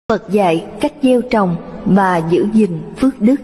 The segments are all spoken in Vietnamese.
Phật dạy cách gieo trồng và giữ gìn phước đức.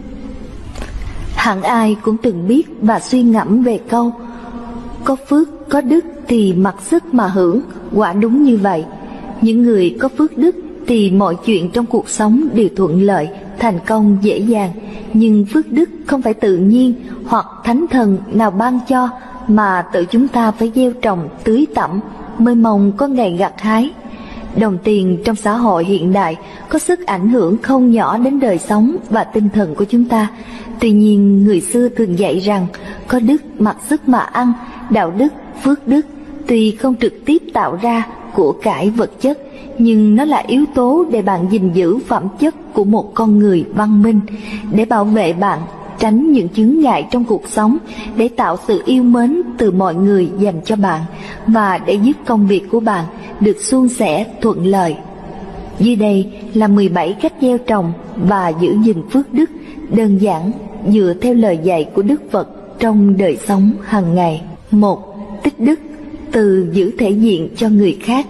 Hẳn ai cũng từng biết và suy ngẫm về câu có phước có đức thì mặc sức mà hưởng. Quả đúng như vậy. Những người có phước đức thì mọi chuyện trong cuộc sống đều thuận lợi, thành công dễ dàng. Nhưng phước đức không phải tự nhiên hoặc thánh thần nào ban cho, mà tự chúng ta phải gieo trồng tưới tẩm mới mong có ngày gặt hái. Đồng tiền trong xã hội hiện đại có sức ảnh hưởng không nhỏ đến đời sống và tinh thần của chúng ta. Tuy nhiên, người xưa thường dạy rằng có đức mặc sức mà ăn. Đạo đức, phước đức tuy không trực tiếp tạo ra của cải vật chất, nhưng nó là yếu tố để bạn gìn giữ phẩm chất của một con người văn minh, để bảo vệ bạn tránh những chướng ngại trong cuộc sống, để tạo sự yêu mến từ mọi người dành cho bạn, và để giúp công việc của bạn được suôn sẻ thuận lợi. Dưới đây là 17 cách gieo trồng và giữ gìn phước đức đơn giản dựa theo lời dạy của Đức Phật trong đời sống hàng ngày. 1. Tích đức từ giữ thể diện cho người khác.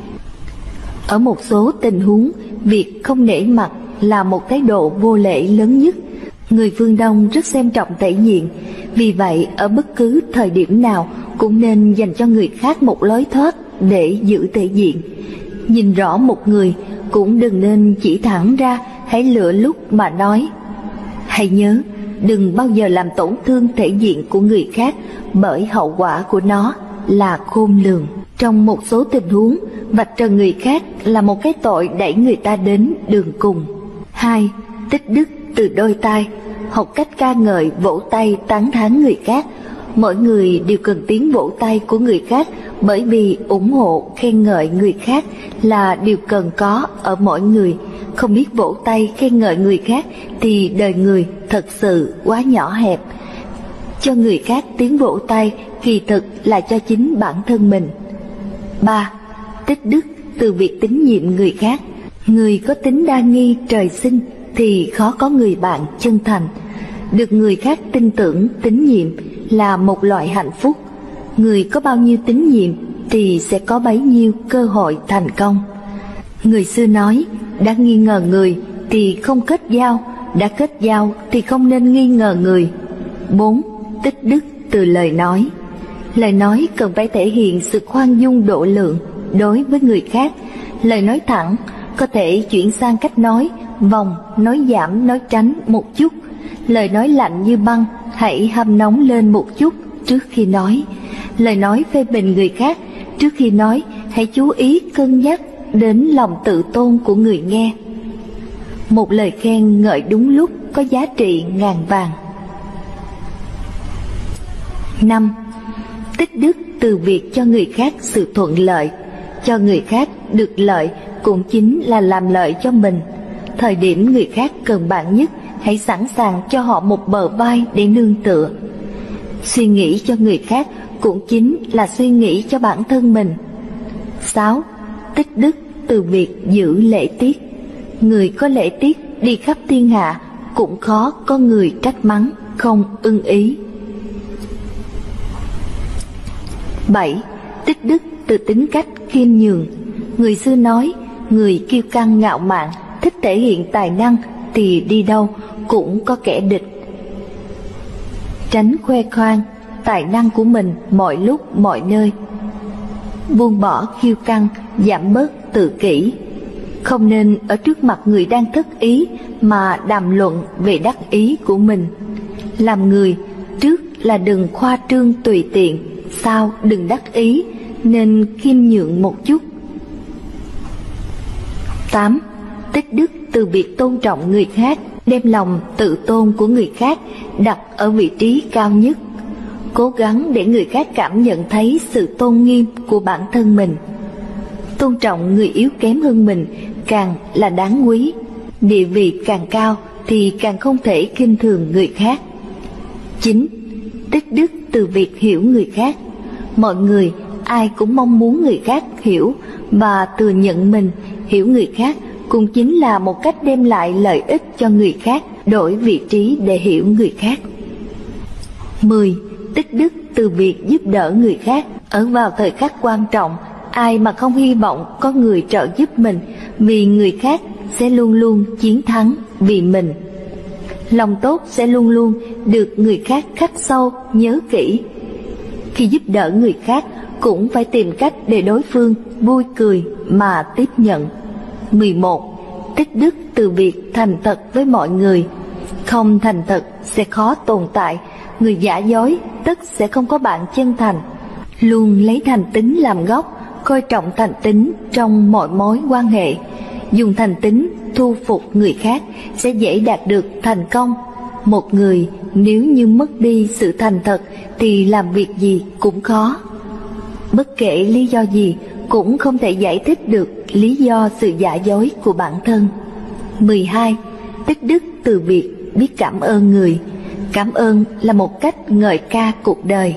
Ở một số tình huống, việc không nể mặt là một thái độ vô lễ lớn nhất. Người phương Đông rất xem trọng thể diện, vì vậy ở bất cứ thời điểm nào cũng nên dành cho người khác một lối thoát để giữ thể diện. Nhìn rõ một người cũng đừng nên chỉ thẳng ra, hãy lựa lúc mà nói. Hãy nhớ, đừng bao giờ làm tổn thương thể diện của người khác, bởi hậu quả của nó là khôn lường. Trong một số tình huống, vạch trần người khác là một cái tội đẩy người ta đến đường cùng. 2. Tích đức từ đôi tai. Học cách ca ngợi, vỗ tay tán thán người khác. Mỗi người đều cần tiếng vỗ tay của người khác, bởi vì ủng hộ, khen ngợi người khác là điều cần có ở mỗi người. Không biết vỗ tay khen ngợi người khác thì đời người thật sự quá nhỏ hẹp. Cho người khác tiếng vỗ tay kỳ thực là cho chính bản thân mình. 3. Tích đức từ việc tín nhiệm người khác. Người có tính đa nghi trời sinh thì khó có người bạn chân thành. Được người khác tin tưởng, tín nhiệm là một loại hạnh phúc. Người có bao nhiêu tín nhiệm thì sẽ có bấy nhiêu cơ hội thành công. Người xưa nói, đã nghi ngờ người thì không kết giao, đã kết giao thì không nên nghi ngờ người. 4. Tích đức từ lời nói. Lời nói cần phải thể hiện sự khoan dung độ lượng đối với người khác. Lời nói thẳng có thể chuyển sang cách nói vòng, nói giảm, nói tránh một chút. Lời nói lạnh như băng hãy hâm nóng lên một chút trước khi nói. Lời nói phê bình người khác trước khi nói hãy chú ý cân nhắc đến lòng tự tôn của người nghe. Một lời khen ngợi đúng lúc có giá trị ngàn vàng. 5. Tích đức từ việc cho người khác sự thuận lợi. Cho người khác được lợi cũng chính là làm lợi cho mình. Thời điểm người khác cần bạn nhất, hãy sẵn sàng cho họ một bờ vai để nương tựa. Suy nghĩ cho người khác cũng chính là suy nghĩ cho bản thân mình. 6. Tích đức từ việc giữ lễ tiết. Người có lễ tiết đi khắp thiên hạ cũng khó có người trách mắng không ưng ý. 7. Tích đức từ tính cách khiêm nhường. Người xưa nói, người kiêu căng ngạo mạn, thích thể hiện tài năng thì đi đâu cũng có kẻ địch. Tránh khoe khoang tài năng của mình mọi lúc mọi nơi. Buông bỏ kiêu căng, giảm bớt tự kỷ. Không nên ở trước mặt người đang thất ý mà đàm luận về đắc ý của mình. Làm người trước là đừng khoa trương tùy tiện, sau đừng đắc ý, nên khiêm nhượng một chút. 8. Tích đức từ việc tôn trọng người khác. Đem lòng tự tôn của người khác đặt ở vị trí cao nhất. Cố gắng để người khác cảm nhận thấy sự tôn nghiêm của bản thân mình. Tôn trọng người yếu kém hơn mình càng là đáng quý. Địa vị càng cao thì càng không thể khinh thường người khác. 9. Tích đức từ việc hiểu người khác. Mọi người ai cũng mong muốn người khác hiểu và thừa nhận mình hiểu người khác, cũng chính là một cách đem lại lợi ích cho người khác, đổi vị trí để hiểu người khác. 10. Tích đức từ việc giúp đỡ người khác. Ở vào thời khắc quan trọng, ai mà không hy vọng có người trợ giúp mình, vì người khác sẽ luôn luôn chiến thắng vì mình. Lòng tốt sẽ luôn luôn được người khác khắc sâu nhớ kỹ. Khi giúp đỡ người khác cũng phải tìm cách để đối phương vui cười mà tiếp nhận. 11. Tích đức từ việc thành thật với mọi người. Không thành thật sẽ khó tồn tại, người giả dối tất sẽ không có bạn chân thành. Luôn lấy thành tín làm gốc, coi trọng thành tín trong mọi mối quan hệ. Dùng thành tín thu phục người khác sẽ dễ đạt được thành công. Một người nếu như mất đi sự thành thật thì làm việc gì cũng khó. Bất kể lý do gì cũng không thể giải thích được lý do sự giả dối của bản thân. 12. Tích đức từ việc biết cảm ơn người. Cảm ơn là một cách ngợi ca cuộc đời.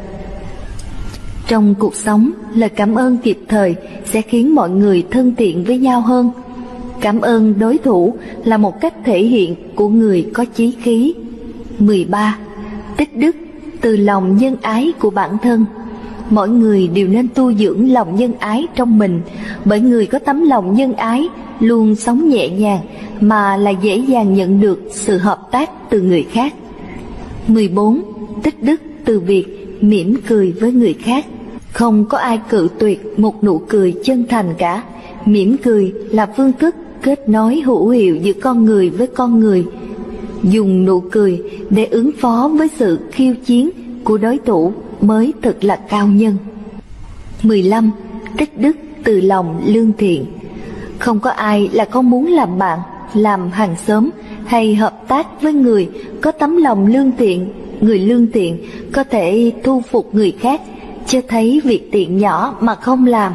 Trong cuộc sống, lời cảm ơn kịp thời sẽ khiến mọi người thân thiện với nhau hơn. Cảm ơn đối thủ là một cách thể hiện của người có chí khí. 13. Tích đức từ lòng nhân ái của bản thân. Mỗi người đều nên tu dưỡng lòng nhân ái trong mình, bởi người có tấm lòng nhân ái luôn sống nhẹ nhàng mà lại dễ dàng nhận được sự hợp tác từ người khác. 14. Tích đức từ việc mỉm cười với người khác. Không có ai cự tuyệt một nụ cười chân thành cả. Mỉm cười là phương thức kết nối hữu hiệu giữa con người với con người. Dùng nụ cười để ứng phó với sự khiêu chiến của đối thủ mới thật là cao nhân. 15. Tích đức từ lòng lương thiện. Không có ai là không muốn làm bạn, làm hàng xóm hay hợp tác với người có tấm lòng lương thiện. Người lương thiện có thể thu phục người khác, chưa thấy việc tiện nhỏ mà không làm.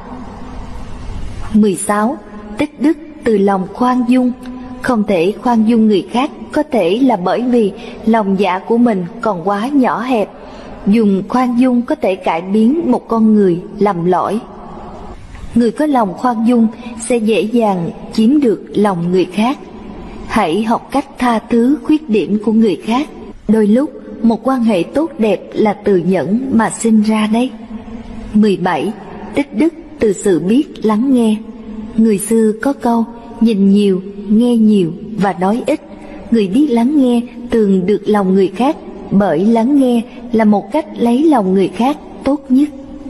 16. Tích đức từ lòng khoan dung. Không thể khoan dung người khác có thể là bởi vì lòng dạ của mình còn quá nhỏ hẹp. Dùng khoan dung có thể cải biến một con người lầm lỗi. Người có lòng khoan dung sẽ dễ dàng chiếm được lòng người khác. Hãy học cách tha thứ khuyết điểm của người khác. Đôi lúc một quan hệ tốt đẹp là từ nhẫn mà sinh ra đấy. 17. Tích đức từ sự biết lắng nghe. Người xưa có câu nhìn nhiều, nghe nhiều và nói ít. Người biết lắng nghe thường được lòng người khác, bởi lắng nghe là một cách lấy lòng người khác tốt nhất.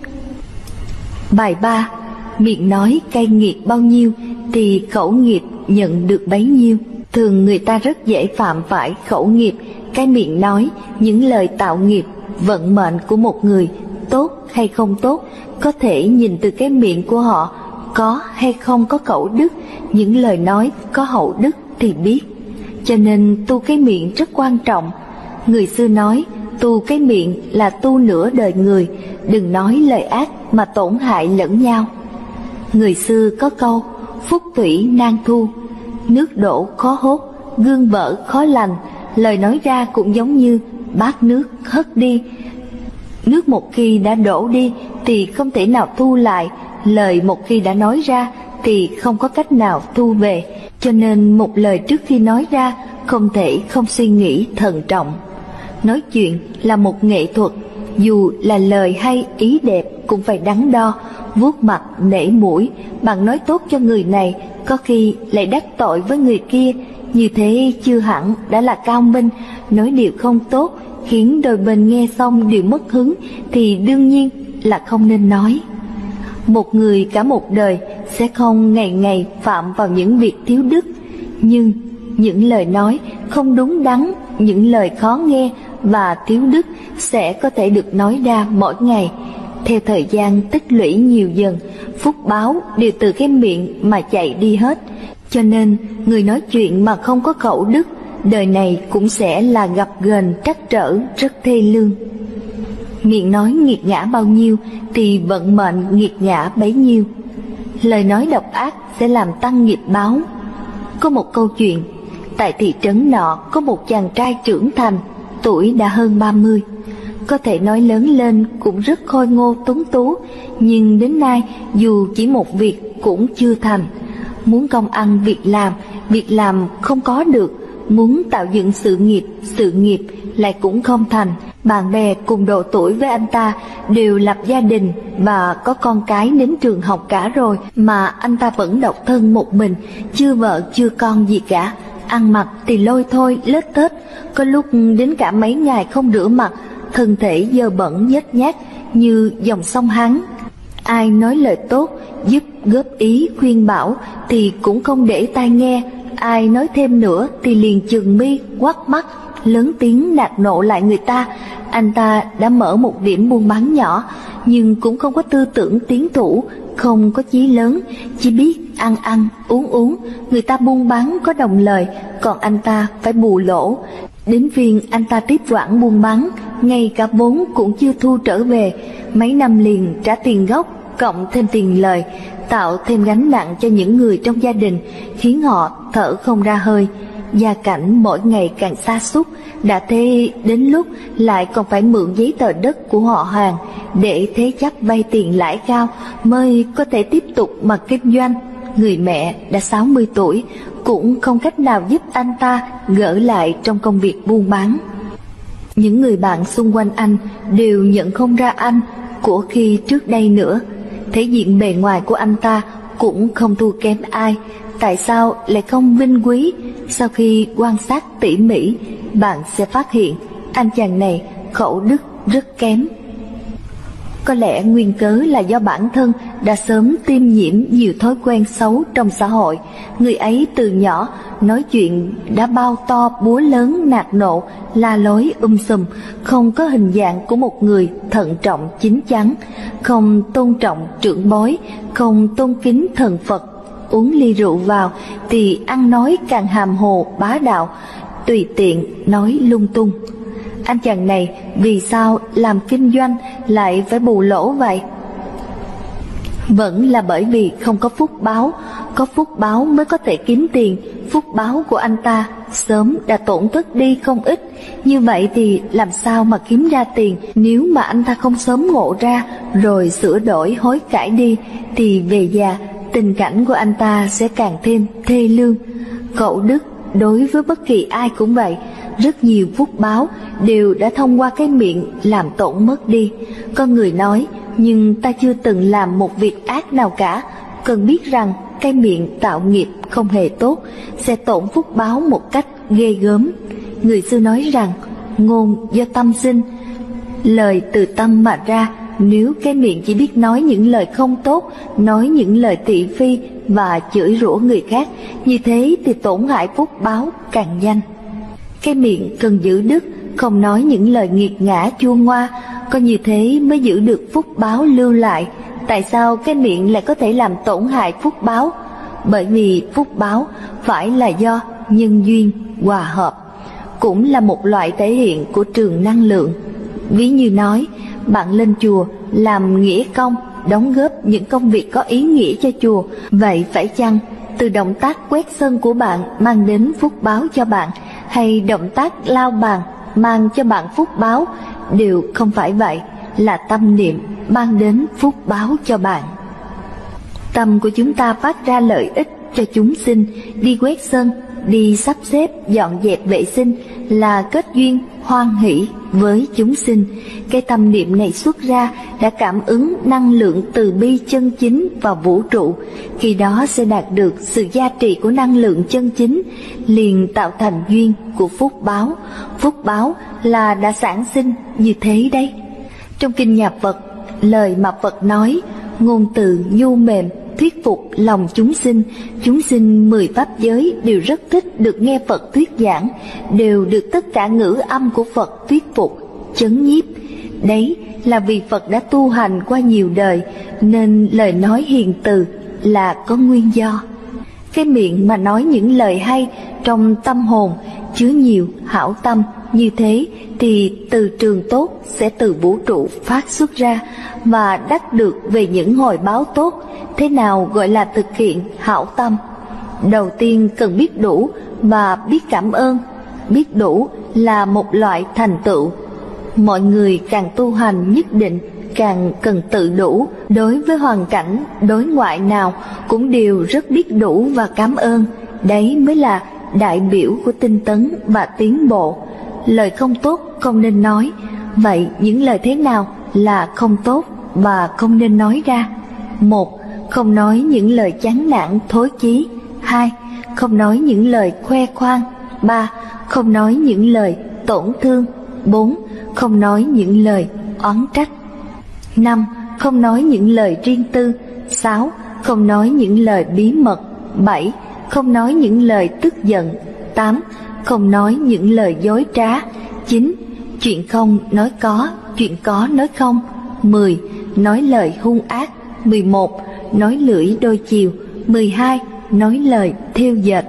Bài 3. Miệng nói cay nghiệt bao nhiêu thì khẩu nghiệp nhận được bấy nhiêu. Thường người ta rất dễ phạm phải khẩu nghiệp, cái miệng nói những lời tạo nghiệp. Vận mệnh của một người tốt hay không tốt có thể nhìn từ cái miệng của họ có hay không có khẩu đức. Những lời nói có hậu đức thì biết. Cho nên tu cái miệng rất quan trọng. Người xưa nói tu cái miệng là tu nửa đời người. Đừng nói lời ác mà tổn hại lẫn nhau. Người xưa có câu phúc thủy nan thu, nước đổ khó hốt, gương vỡ khó lành. Lời nói ra cũng giống như bát nước hất đi. Nước một khi đã đổ đi thì không thể nào thu lại. Lời một khi đã nói ra thì không có cách nào thu về. Cho nên một lời trước khi nói ra không thể không suy nghĩ thận trọng. Nói chuyện là một nghệ thuật. Dù là lời hay ý đẹp cũng phải đắn đo, vuốt mặt nể mũi. Bạn nói tốt cho người này có khi lại đắc tội với người kia. Như thế chưa hẳn đã là cao minh. Nói điều không tốt khiến đôi bên nghe xong đều mất hứng thì đương nhiên là không nên nói. Một người cả một đời sẽ không ngày ngày phạm vào những việc thiếu đức. Nhưng những lời nói không đúng đắn, những lời khó nghe và thiếu đức sẽ có thể được nói ra mỗi ngày. Theo thời gian tích lũy nhiều dần, phúc báo đều từ cái miệng mà chạy đi hết. Cho nên người nói chuyện mà không có khẩu đức, đời này cũng sẽ là gặp ghềnh trắc trở rất thê lương. Miệng nói nghiệt ngã bao nhiêu thì vận mệnh nghiệt ngã bấy nhiêu. Lời nói độc ác sẽ làm tăng nghiệp báo. Có một câu chuyện, tại thị trấn nọ có một chàng trai trưởng thành, tuổi đã hơn 30. Có thể nói lớn lên cũng rất khôi ngô tuấn tú, nhưng đến nay dù chỉ một việc cũng chưa thành. Muốn công ăn việc làm không có được. Muốn tạo dựng sự nghiệp lại cũng không thành. Bạn bè cùng độ tuổi với anh ta đều lập gia đình và có con cái đến trường học cả rồi, mà anh ta vẫn độc thân một mình, chưa vợ chưa con gì cả. Ăn mặc thì lôi thôi lết tết, có lúc đến cả mấy ngày không rửa mặt, thân thể dơ bẩn nhếch nhác như dòng sông Hán. Ai nói lời tốt, giúp góp ý khuyên bảo thì cũng không để tai nghe, ai nói thêm nữa thì liền chừng mi quắt mắt, lớn tiếng nạt nộ lại người ta. Anh ta đã mở một điểm buôn bán nhỏ, nhưng cũng không có tư tưởng tiến thủ, không có chí lớn, chỉ biết ăn ăn uống uống. Người ta buôn bán có đồng lời, còn anh ta phải bù lỗ. Đến phiên anh ta tiếp quản buôn bán, ngay cả vốn cũng chưa thu trở về, mấy năm liền trả tiền gốc cộng thêm tiền lời, tạo thêm gánh nặng cho những người trong gia đình, khiến họ thở không ra hơi. Gia cảnh mỗi ngày càng sa sút, đã thế đến lúc lại còn phải mượn giấy tờ đất của họ hàng để thế chấp vay tiền lãi cao mới có thể tiếp tục mà kinh doanh. Người mẹ đã 60 tuổi cũng không cách nào giúp anh ta gỡ lại trong công việc buôn bán. Những người bạn xung quanh anh đều nhận không ra anh của khi trước đây nữa. Thể diện bề ngoài của anh ta cũng không thua kém ai. Tại sao lại không vinh quý? Sau khi quan sát tỉ mỉ, bạn sẽ phát hiện anh chàng này khẩu đức rất kém. Có lẽ nguyên cớ là do bản thân đã sớm tiêm nhiễm nhiều thói quen xấu trong xã hội. Người ấy từ nhỏ nói chuyện đã bao to búa lớn, nạt nộ, la lối sùm, không có hình dạng của một người thận trọng chín chắn, không tôn trọng trưởng bối, không tôn kính thần Phật. Uống ly rượu vào thì ăn nói càng hàm hồ bá đạo, tùy tiện nói lung tung. Anh chàng này vì sao làm kinh doanh lại phải bù lỗ vậy? Vẫn là bởi vì không có phúc báo. Có phúc báo mới có thể kiếm tiền. Phúc báo của anh ta sớm đã tổn thất đi không ít. Như vậy thì làm sao mà kiếm ra tiền? Nếu mà anh ta không sớm ngộ ra rồi sửa đổi hối cải đi, thì về già tình cảnh của anh ta sẽ càng thêm thê lương. Khẩu đức đối với bất kỳ ai cũng vậy. Rất nhiều phúc báo đều đã thông qua cái miệng làm tổn mất đi. Con người nói, nhưng ta chưa từng làm một việc ác nào cả. Cần biết rằng cái miệng tạo nghiệp không hề tốt, sẽ tổn phúc báo một cách ghê gớm. Người xưa nói rằng, ngôn do tâm sinh, lời từ tâm mà ra. Nếu cái miệng chỉ biết nói những lời không tốt, nói những lời thị phi và chửi rủa người khác, như thế thì tổn hại phúc báo càng nhanh. Cái miệng cần giữ đức, không nói những lời nghiệt ngã chua ngoa, có như thế mới giữ được phúc báo lưu lại. Tại sao cái miệng lại có thể làm tổn hại phúc báo? Bởi vì phúc báo phải là do nhân duyên hòa hợp, cũng là một loại thể hiện của trường năng lượng. Ví như nói, bạn lên chùa làm nghĩa công, đóng góp những công việc có ý nghĩa cho chùa. Vậy phải chăng từ động tác quét sân của bạn mang đến phúc báo cho bạn, hay động tác lau bàn mang cho bạn phúc báo? Đều không phải vậy, là tâm niệm mang đến phúc báo cho bạn. Tâm của chúng ta phát ra lợi ích cho chúng sinh, đi quét sân, đi sắp xếp dọn dẹp vệ sinh là kết duyên hoan hỷ với chúng sinh. Cái tâm niệm này xuất ra đã cảm ứng năng lượng từ bi chân chính vào vũ trụ, khi đó sẽ đạt được sự gia trì của năng lượng chân chính, liền tạo thành duyên của phúc báo. Phúc báo là đã sản sinh như thế đấy. Trong kinh nhà Phật, lời mà Phật nói, ngôn từ nhu mềm, thuyết phục lòng chúng sinh. Chúng sinh 10 pháp giới đều rất thích được nghe Phật thuyết giảng, đều được tất cả ngữ âm của Phật thuyết phục, chấn nhiếp. Đấy là vì Phật đã tu hành qua nhiều đời, nên lời nói hiền từ là có nguyên do. Cái miệng mà nói những lời hay, trong tâm hồn chứa nhiều hảo tâm, như thế thì từ trường tốt sẽ từ vũ trụ phát xuất ra và đắc được về những hồi báo tốt. Thế nào gọi là thực hiện hảo tâm? Đầu tiên cần biết đủ và biết cảm ơn. Biết đủ là một loại thành tựu. Mọi người càng tu hành nhất định càng cần tự đủ. Đối với hoàn cảnh đối ngoại nào cũng đều rất biết đủ và cảm ơn. Đấy mới là đại biểu của tinh tấn và tiến bộ. Lời không tốt không nên nói, Vậy những lời thế nào là không tốt và không nên nói ra? 1. Không nói những lời chán nản thối chí. 2. Không nói những lời khoe khoang. 3. Không nói những lời tổn thương. 4. Không nói những lời oán trách. 5. Không nói những lời riêng tư. 6. Không nói những lời bí mật. 7. Không nói những lời tức giận. 8. Không nói những lời dối trá. 9. Chuyện không nói có, chuyện có nói không. 10. Nói lời hung ác. 11. Nói lưỡi đôi chiều. 12. Nói lời thêu dệt.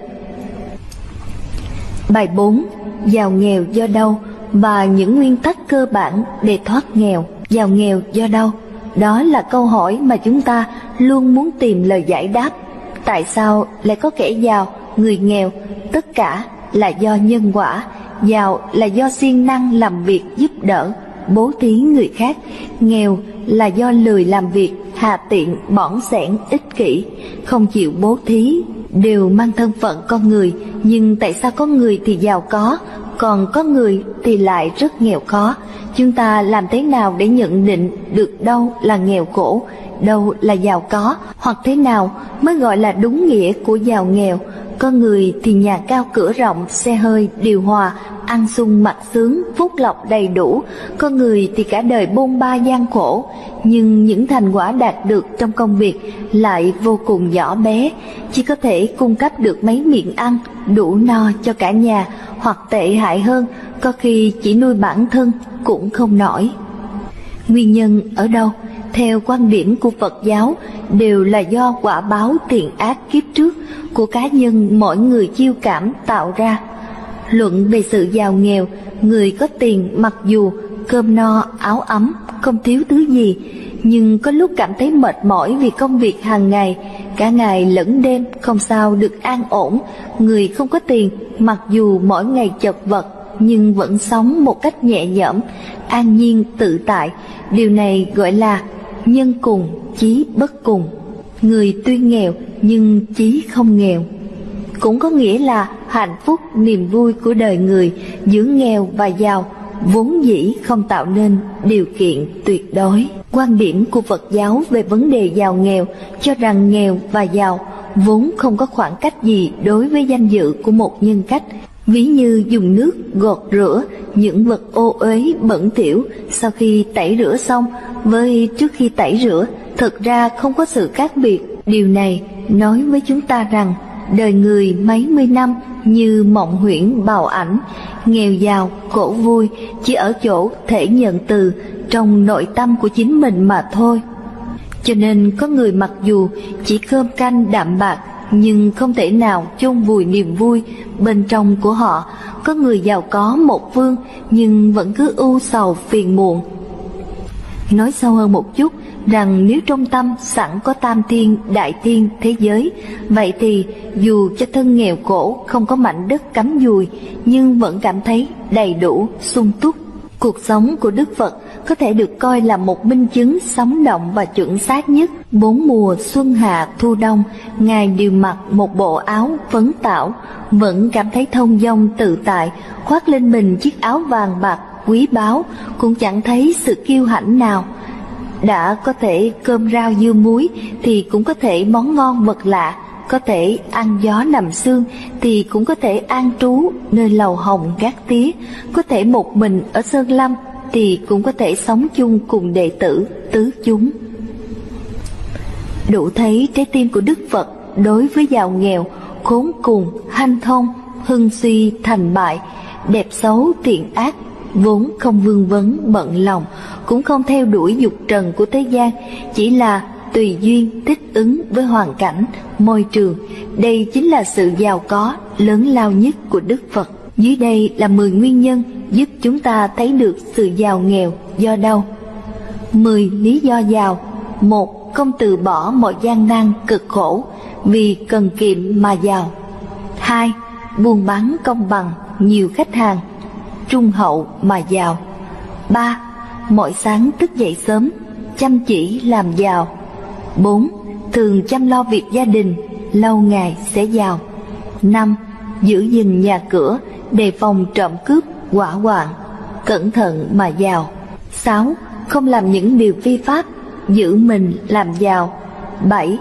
Bài 4. Giàu nghèo do đâu và những nguyên tắc cơ bản để thoát nghèo. Giàu nghèo do đâu? Đó là câu hỏi mà chúng ta luôn muốn tìm lời giải đáp. Tại sao lại có kẻ giàu, người nghèo? Tất cả là do nhân quả. Giàu là do siêng năng làm việc giúp đỡ, bố thí người khác. Nghèo là do lười làm việc, hà tiện, bỏng sẻn, ích kỷ, không chịu bố thí. Đều mang thân phận con người, nhưng tại sao có người thì giàu có, còn có người thì lại rất nghèo khó? Chúng ta làm thế nào để nhận định được đâu là nghèo khổ, đâu là giàu có, hoặc thế nào mới gọi là đúng nghĩa của giàu nghèo? Có người thì nhà cao cửa rộng, xe hơi, điều hòa, ăn sung mặc sướng, phúc lộc đầy đủ. Có người thì cả đời bôn ba gian khổ, nhưng những thành quả đạt được trong công việc lại vô cùng nhỏ bé, chỉ có thể cung cấp được mấy miệng ăn, đủ no cho cả nhà, hoặc tệ hại hơn, có khi chỉ nuôi bản thân cũng không nổi. Nguyên nhân ở đâu? Theo quan điểm của Phật giáo, đều là do quả báo tiền ác kiếp trước của cá nhân mỗi người chiêu cảm tạo ra. Luận về sự giàu nghèo, người có tiền mặc dù cơm no áo ấm, không thiếu thứ gì, nhưng có lúc cảm thấy mệt mỏi vì công việc hàng ngày, cả ngày lẫn đêm không sao được an ổn. Người không có tiền, mặc dù mỗi ngày chật vật, nhưng vẫn sống một cách nhẹ nhõm, an nhiên tự tại. Điều này gọi là nhân cùng, chí bất cùng. Người tuy nghèo nhưng chí không nghèo. Cũng có nghĩa là hạnh phúc, niềm vui của đời người giữa nghèo và giàu vốn dĩ không tạo nên điều kiện tuyệt đối. Quan điểm của Phật giáo về vấn đề giàu nghèo cho rằng nghèo và giàu vốn không có khoảng cách gì đối với danh dự của một nhân cách. Ví như dùng nước gột rửa những vật ô uế bẩn thỉu sau khi tẩy rửa xong với trước khi tẩy rửa, thực ra không có sự khác biệt. Điều này nói với chúng ta rằng đời người mấy mươi năm như mộng huyễn bào ảnh, nghèo giàu khổ vui chỉ ở chỗ thể nhận từ trong nội tâm của chính mình mà thôi. Cho nên có người mặc dù chỉ cơm canh đạm bạc nhưng không thể nào chôn vùi niềm vui bên trong của họ. Có người giàu có một phương nhưng vẫn cứ ưu sầu phiền muộn. Nói sâu hơn một chút, rằng nếu trong tâm sẵn có tam thiên, đại thiên, thế giới, vậy thì dù cho thân nghèo khổ, không có mảnh đất cắm dùi, nhưng vẫn cảm thấy đầy đủ, sung túc. Cuộc sống của Đức Phật có thể được coi là một minh chứng sống động và chuẩn xác nhất. 4 mùa xuân hạ thu đông, Ngài đều mặc một bộ áo phấn tảo, vẫn cảm thấy thông dong tự tại, khoác lên mình chiếc áo vàng bạc quý báu, cũng chẳng thấy sự kiêu hãnh nào. Đã có thể cơm rau dưa muối thì cũng có thể món ngon vật lạ, có thể ăn gió nằm sương thì cũng có thể an trú nơi lầu hồng gác tía, có thể một mình ở sơn lâm thì cũng có thể sống chung cùng đệ tử tứ chúng. Đủ thấy trái tim của Đức Phật đối với giàu nghèo, khốn cùng, hanh thông, hưng suy thành bại, đẹp xấu thiện ác, vốn không vương vấn bận lòng, cũng không theo đuổi dục trần của thế gian, chỉ là tùy duyên thích ứng với hoàn cảnh, môi trường. Đây chính là sự giàu có lớn lao nhất của Đức Phật. Dưới đây là 10 nguyên nhân giúp chúng ta thấy được sự giàu nghèo do đâu. 10 lý do giàu. 1. Không từ bỏ mọi gian nan cực khổ vì cần kiệm mà giàu. 2. Buôn bán công bằng, nhiều khách hàng, trung hậu mà giàu. 3. Mỗi sáng thức dậy sớm, chăm chỉ làm giàu. 4. Thường chăm lo việc gia đình, lâu ngày sẽ giàu. 5. Giữ gìn nhà cửa, đề phòng trộm cướp, hỏa hoạn. cẩn thận mà giàu. 6. Không làm những điều phi pháp, giữ mình làm giàu. 7.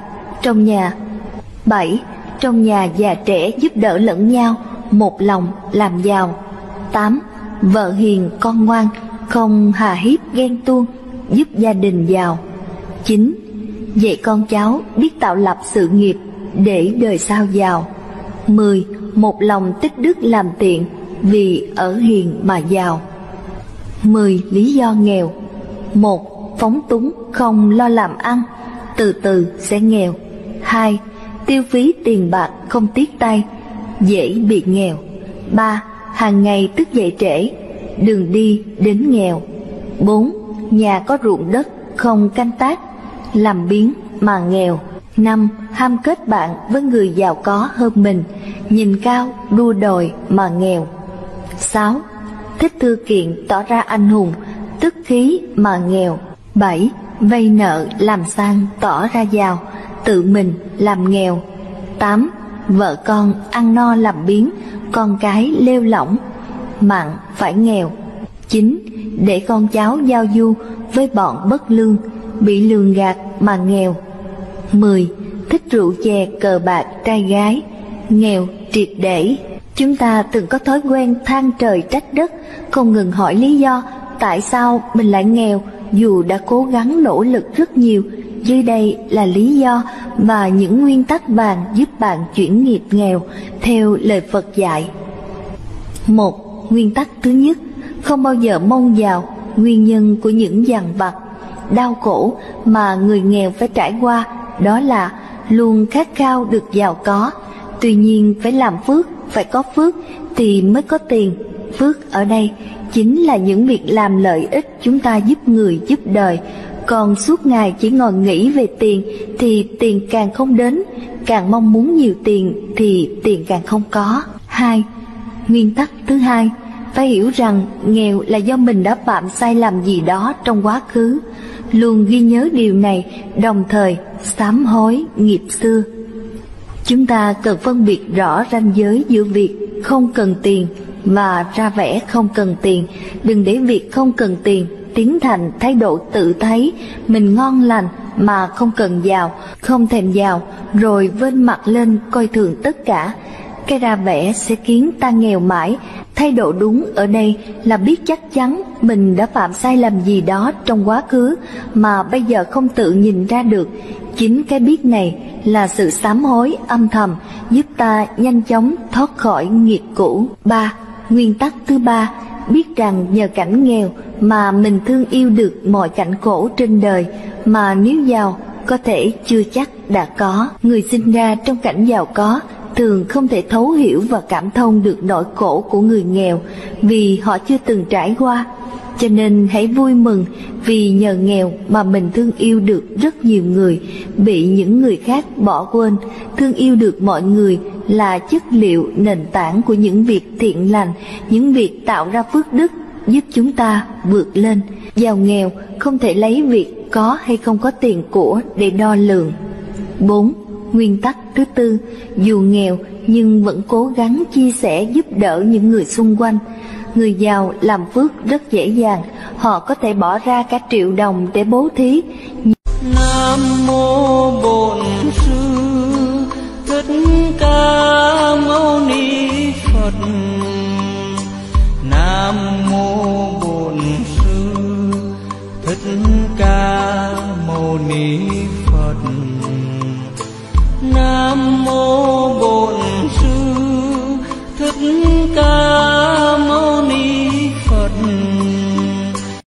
Trong nhà già trẻ giúp đỡ lẫn nhau, một lòng làm giàu. 8. Vợ hiền con ngoan, không hà hiếp ghen tuông, giúp gia đình giàu. 9. Dạy con cháu biết tạo lập sự nghiệp để đời sau giàu. 10. Một lòng tích đức làm tiện, vì ở hiền mà giàu. 10 lý do nghèo. 1. Phóng túng không lo làm ăn, từ từ sẽ nghèo. 2. Tiêu phí tiền bạc không tiếc tay, dễ bị nghèo. 3. Hàng ngày thức dậy trễ, đường đi đến nghèo. 4. Nhà có ruộng đất không canh tác, làm biếng mà nghèo. 5. Ham kết bạn với người giàu có hơn mình, nhìn cao đua đòi mà nghèo. 6. Thích thư kiện tỏ ra anh hùng, tức khí mà nghèo. 7. Vay nợ làm sang tỏ ra giàu, tự mình làm nghèo. 8. Vợ con ăn no làm biếng, con cái lêu lỏng, mặn phải nghèo. 9. Để con cháu giao du với bọn bất lương, bị lường gạt mà nghèo. 10. Thích rượu chè cờ bạc trai gái, nghèo triệt để. Chúng ta từng có thói quen than trời trách đất, không ngừng hỏi lý do tại sao mình lại nghèo dù đã cố gắng nỗ lực rất nhiều. Dưới đây là lý do và những nguyên tắc vàng giúp bạn chuyển nghiệp nghèo theo lời Phật dạy. 1. Nguyên tắc thứ nhất, không bao giờ mong giàu. Nguyên nhân của những dằn vặt, đau khổ mà người nghèo phải trải qua đó là luôn khát khao được giàu có. Tuy nhiên phải làm phước, phải có phước thì mới có tiền. Phước ở đây chính là những việc làm lợi ích chúng ta giúp người giúp đời. Còn suốt ngày chỉ ngồi nghĩ về tiền thì tiền càng không đến, càng mong muốn nhiều tiền thì tiền càng không có. 2. Nguyên tắc thứ hai, phải hiểu rằng nghèo là do mình đã phạm sai lầm gì đó trong quá khứ. Luôn ghi nhớ điều này, đồng thời sám hối nghiệp xưa. Chúng ta cần phân biệt rõ ranh giới giữa việc không cần tiền và ra vẻ không cần tiền. Đừng để việc không cần tiền tiến thành thái độ tự thấy mình ngon lành mà không cần giàu, không thèm giàu, rồi vênh mặt lên coi thường tất cả. Cái ra vẻ sẽ khiến ta nghèo mãi. Thái độ đúng ở đây là biết chắc chắn mình đã phạm sai lầm gì đó trong quá khứ mà bây giờ không tự nhìn ra được. Chính cái biết này là sự sám hối âm thầm giúp ta nhanh chóng thoát khỏi nghiệp cũ. 3. Nguyên tắc thứ ba, biết rằng nhờ cảnh nghèo mà mình thương yêu được mọi cảnh khổ trên đời, mà nếu giàu có thể chưa chắc đã có. Người sinh ra trong cảnh giàu có thường không thể thấu hiểu và cảm thông được nỗi khổ của người nghèo vì họ chưa từng trải qua. Cho nên hãy vui mừng vì nhờ nghèo mà mình thương yêu được rất nhiều người bị những người khác bỏ quên. Thương yêu được mọi người là chất liệu nền tảng của những việc thiện lành, những việc tạo ra phước đức giúp chúng ta vượt lên. Giàu nghèo không thể lấy việc có hay không có tiền của để đo lường. 4. Nguyên tắc thứ tư, dù nghèo nhưng vẫn cố gắng chia sẻ giúp đỡ những người xung quanh. Người giàu làm phước rất dễ dàng, họ có thể bỏ ra cả triệu đồng để bố thí. Nam mô